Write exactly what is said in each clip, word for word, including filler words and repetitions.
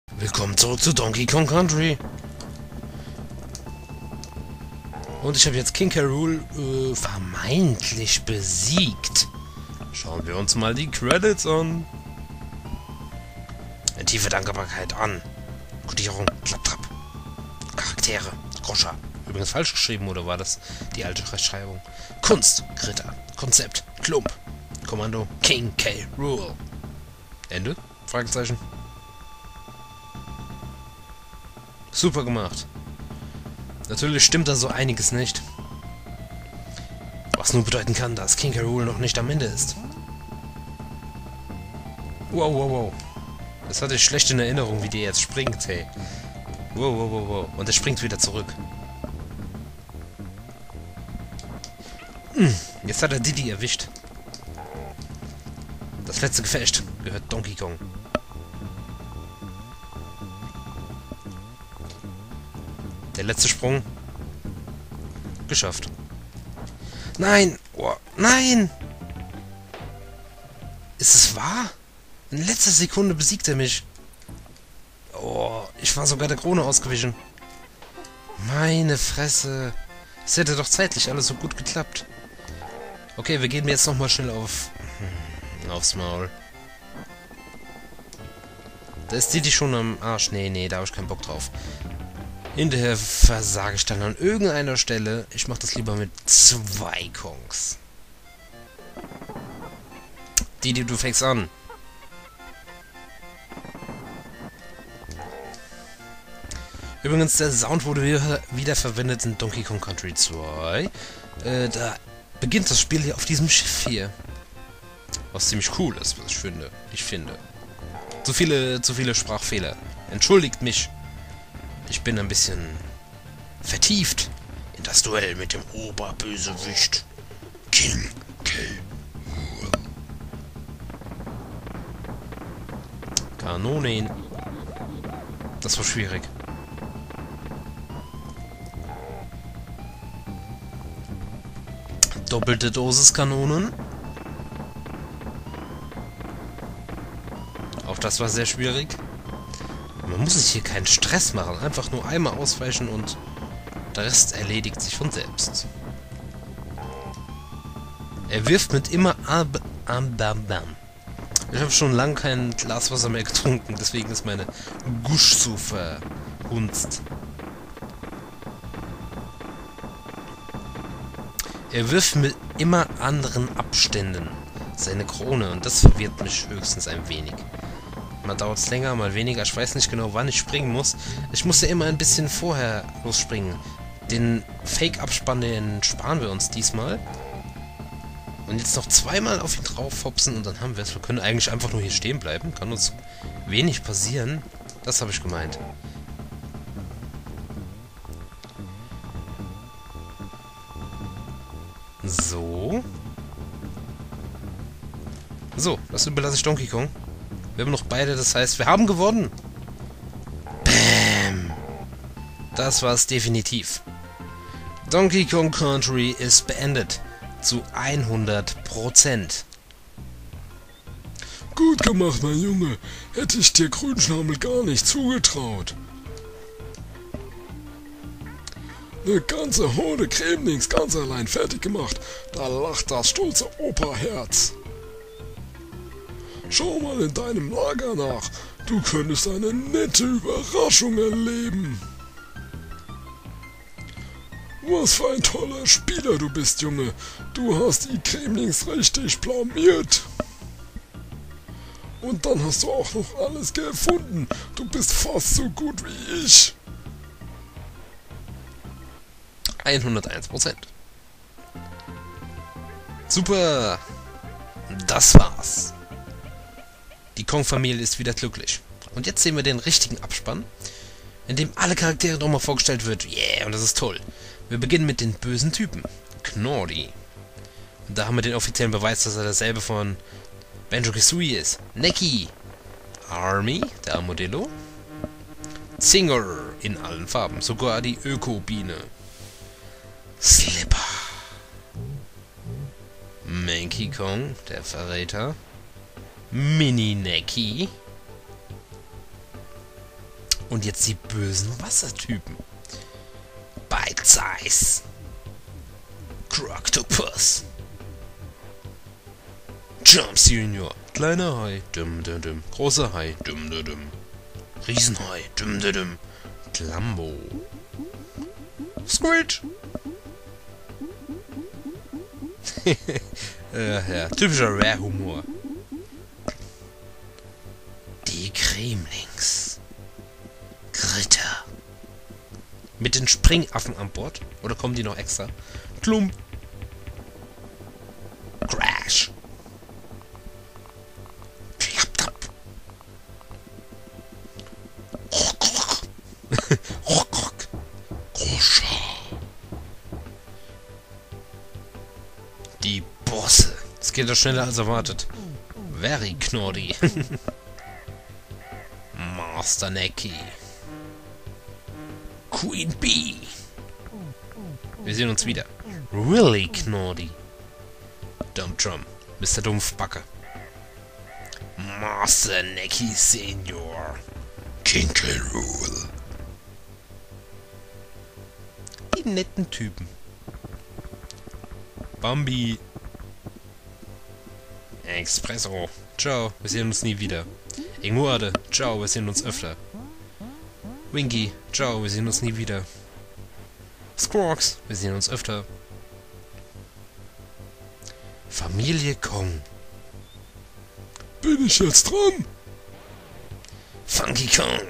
Willkommen zurück zu Donkey Kong Country. Und ich habe jetzt King K. Rool äh, vermeintlich besiegt. Schauen wir uns mal die Credits an. Eine tiefe Dankbarkeit an. Kodierung, Klapptrapp. Charaktere, Groscher. Übrigens falsch geschrieben, oder war das die alte Rechtschreibung? Kunst, Kritter, Konzept, Klump. Kommando, King K. Rool. Ende? Fragezeichen. Super gemacht. Natürlich stimmt da so einiges nicht. Was nur bedeuten kann, dass King K. Rool noch nicht am Ende ist. Wow, wow, wow. Das hatte ich schlecht in Erinnerung, wie der jetzt springt, hey. Wow, wow, wow, wow. Und er springt wieder zurück. Hm, jetzt hat er Diddy erwischt. Das letzte Gefecht gehört Donkey Kong. Der letzte Sprung. Geschafft. Nein! Oh, nein! Ist es wahr? In letzter Sekunde besiegt er mich. Oh, ich war sogar der Krone ausgewichen. Meine Fresse. Es hätte doch zeitlich alles so gut geklappt. Okay, wir gehen jetzt nochmal schnell auf... aufs Maul. Da ist die, die schon am Arsch. Nee, nee, da habe ich keinen Bock drauf. Hinterher versage ich dann an irgendeiner Stelle. Ich mache das lieber mit zwei Kongs. Die, die du fängst an. Übrigens, der Sound wurde wieder, wieder verwendet in Donkey Kong Country zwei. Äh, da beginnt das Spiel hier auf diesem Schiff hier. Was ziemlich cool ist, was ich finde. Ich finde. Zu viele, zu viele Sprachfehler. Entschuldigt mich. Ich bin ein bisschen vertieft in das Duell mit dem Oberbösewicht King K. Rool. Kanonen. Das war schwierig. Doppelte Dosis Kanonen. Auch das war sehr schwierig. Man muss sich hier keinen Stress machen. Einfach nur einmal ausweichen und der Rest erledigt sich von selbst. Er wirft mit immer ab, am Bam Bam. Ich habe schon lange kein Glas Wasser mehr getrunken, deswegen ist meine Gusch so verhunzt. Er wirft mit immer anderen Abständen seine Krone und das verwirrt mich höchstens ein wenig. Mal dauert es länger, mal weniger. Ich weiß nicht genau, wann ich springen muss. Ich muss ja immer ein bisschen vorher losspringen. Den Fake-Abspann, den sparen wir uns diesmal. Und jetzt noch zweimal auf ihn drauf hopsen und dann haben wir es. Wir können eigentlich einfach nur hier stehen bleiben. Kann uns wenig passieren. Das habe ich gemeint. So. So, das überlasse ich Donkey Kong. Wir haben noch beide, das heißt, wir haben gewonnen. Bäm. Das war's definitiv. Donkey Kong Country ist beendet. Zu hundert Prozent. Gut gemacht, mein Junge. Hätte ich dir Grünschnabel gar nicht zugetraut. Eine ganze Horde Cremlings ganz allein fertig gemacht. Da lacht das stolze Operherz. Schau mal in deinem Lager nach. Du könntest eine nette Überraschung erleben. Was für ein toller Spieler du bist, Junge. Du hast die Cremlings richtig blamiert. Und dann hast du auch noch alles gefunden. Du bist fast so gut wie ich. hunderteins Prozent. Super. Das war's. Die Kong-Familie ist wieder glücklich. Und jetzt sehen wir den richtigen Abspann, in dem alle Charaktere nochmal vorgestellt wird. Yeah, und das ist toll. Wir beginnen mit den bösen Typen. Knordy. Und da haben wir den offiziellen Beweis, dass er dasselbe von Banjo-Kazooie ist. Necky. Army, der Armadillo. Zinger in allen Farben. Sogar die Öko-Biene. Slipper. Manky Kong, der Verräter. Mini Necky. Und jetzt die bösen Wassertypen. Bite Size. Croctopus. Jumps Junior. Kleiner Hai. Dum, dum, dum. Großer Hai. Dum, dum, dum. Riesenhai. Dum, dum, dum. Klambo. Squid. äh, ja, typischer Rare-Humor. Die Gremlings. Gritter. Mit den Springaffen an Bord? Oder kommen die noch extra? Klump. Crash. Klapp. Die Bosse. Es geht doch schneller als erwartet. Very Knorri. Master Necki. Queen Bee. Wir sehen uns wieder. Really Knorri. Dump Drum. Mister Dumpfbacke. Master Necki Senior. King K. Rool. Die netten Typen. Bambi. Expresso. Ciao, wir sehen uns nie wieder. Inguade. Ciao, wir sehen uns öfter. Winky. Ciao, wir sehen uns nie wieder. Squawks. Wir sehen uns öfter. Familie Kong. Bin ich jetzt dran? Funky Kong.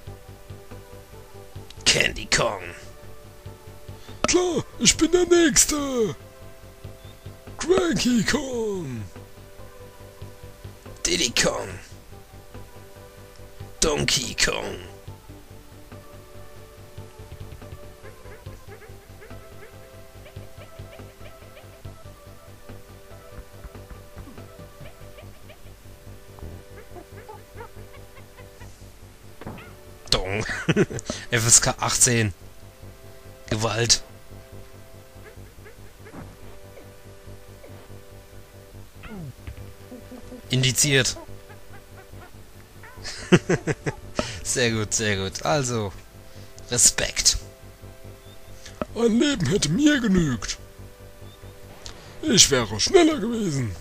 Candy Kong. Klar, ich bin der Nächste. Cranky Kong. Diddy Kong. Donkey Kong. Dong. F S K achtzehn. Gewalt. Indiziert. Sehr gut, sehr gut. Also, Respekt. Ein Leben hätte mir genügt. Ich wäre schneller gewesen.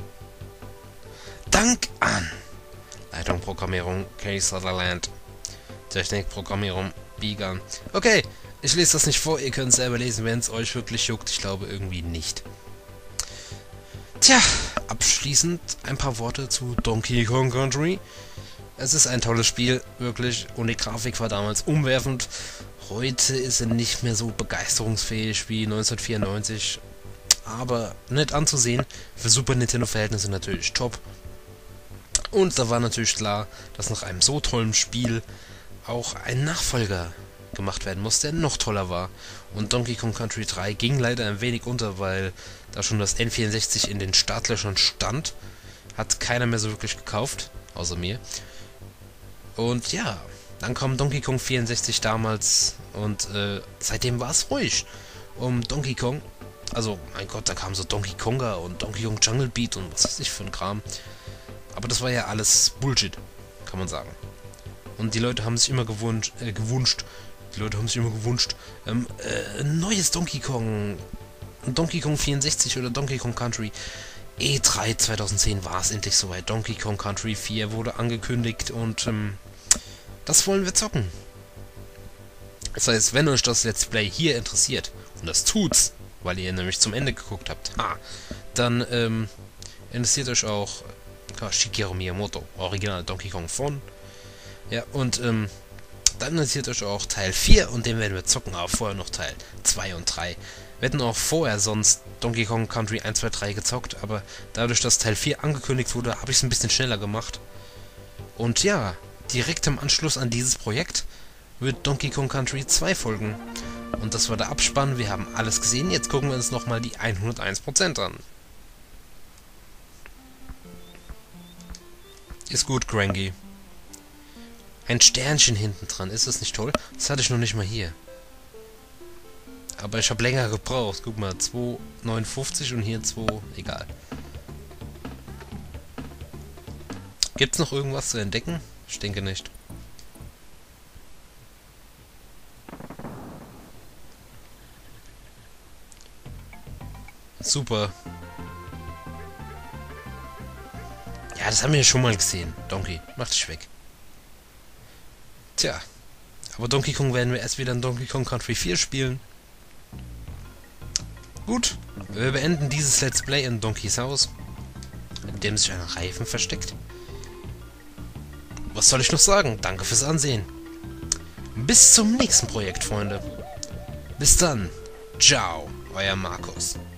Dank an. Leitung Programmierung K. Sutherland. Technik Programmierung Bigan. Okay, ich lese das nicht vor. Ihr könnt es selber lesen, wenn es euch wirklich juckt. Ich glaube irgendwie nicht. Tja, abschließend ein paar Worte zu Donkey Kong Country. Es ist ein tolles Spiel, wirklich, und die Grafik war damals umwerfend. Heute ist sie nicht mehr so begeisterungsfähig wie neunzehnhundertvierundneunzig, aber nett anzusehen, für Super Nintendo-Verhältnisse natürlich top. Und da war natürlich klar, dass nach einem so tollen Spiel auch ein Nachfolger gemacht werden muss, der noch toller war. Und Donkey Kong Country drei ging leider ein wenig unter, weil da schon das N vierundsechzig in den Startlöchern stand. Hat keiner mehr so wirklich gekauft, außer mir. Und ja, dann kam Donkey Kong vierundsechzig damals und äh, seitdem war es ruhig um Donkey Kong. Also, mein Gott, da kam so Donkey Konga und Donkey Kong Jungle Beat und was weiß ich für ein Kram. Aber das war ja alles Bullshit, kann man sagen. Und die Leute haben sich immer gewünscht, äh, gewünscht, die Leute haben sich immer gewünscht, ähm, äh, ein neues Donkey Kong, Donkey Kong vierundsechzig oder Donkey Kong Country. E drei zweitausendzehn war es endlich soweit. Donkey Kong Country vier wurde angekündigt und ähm, das wollen wir zocken. Das heißt, wenn euch das Let's Play hier interessiert, und das tut's, weil ihr nämlich zum Ende geguckt habt, ha, dann ähm, interessiert euch auch ja, Shigeru Miyamoto, Original Donkey Kong von. Ja, und ähm, dann interessiert euch auch Teil vier und den werden wir zocken, aber vorher noch Teil zwei und drei. Wir hätten auch vorher sonst Donkey Kong Country eins, zwei, drei gezockt, aber dadurch, dass Teil vier angekündigt wurde, habe ich es ein bisschen schneller gemacht. Und ja, direkt im Anschluss an dieses Projekt wird Donkey Kong Country zwei folgen. Und das war der Abspann, wir haben alles gesehen, jetzt gucken wir uns nochmal die hunderteins Prozent an. Ist gut, Cranky. Ein Sternchen hinten dran, ist das nicht toll? Das hatte ich noch nicht mal hier. Aber ich habe länger gebraucht. Guck mal, zwei neunundfünfzig und hier zwei, egal. Gibt's noch irgendwas zu entdecken? Ich denke nicht. Super. Ja, das haben wir ja schon mal gesehen. Donkey, mach dich weg. Tja. Aber Donkey Kong werden wir erst wieder in Donkey Kong Country vier spielen. Gut. Wir beenden dieses Let's Play in Donkeys Haus, in dem sich ein Reifen versteckt. Was soll ich noch sagen? Danke fürs Ansehen. Bis zum nächsten Projekt, Freunde. Bis dann. Ciao, euer Markus.